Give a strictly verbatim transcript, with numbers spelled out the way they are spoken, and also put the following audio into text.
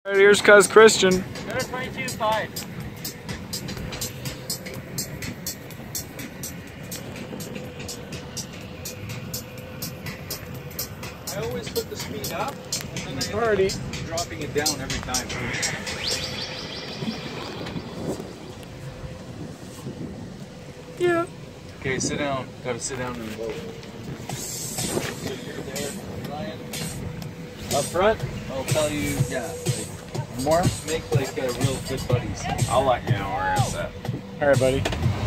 All right, here's cuz Christian. twenty-two five. I always put the speed up, and then I Already dropping it down every time. Yeah. Okay, sit down. Gotta sit down in the boat. So you're there, Ryan. Up front, I'll tell you, yeah. Like, more make like uh, real good buddies. I'll let you know where it's at. All right, buddy.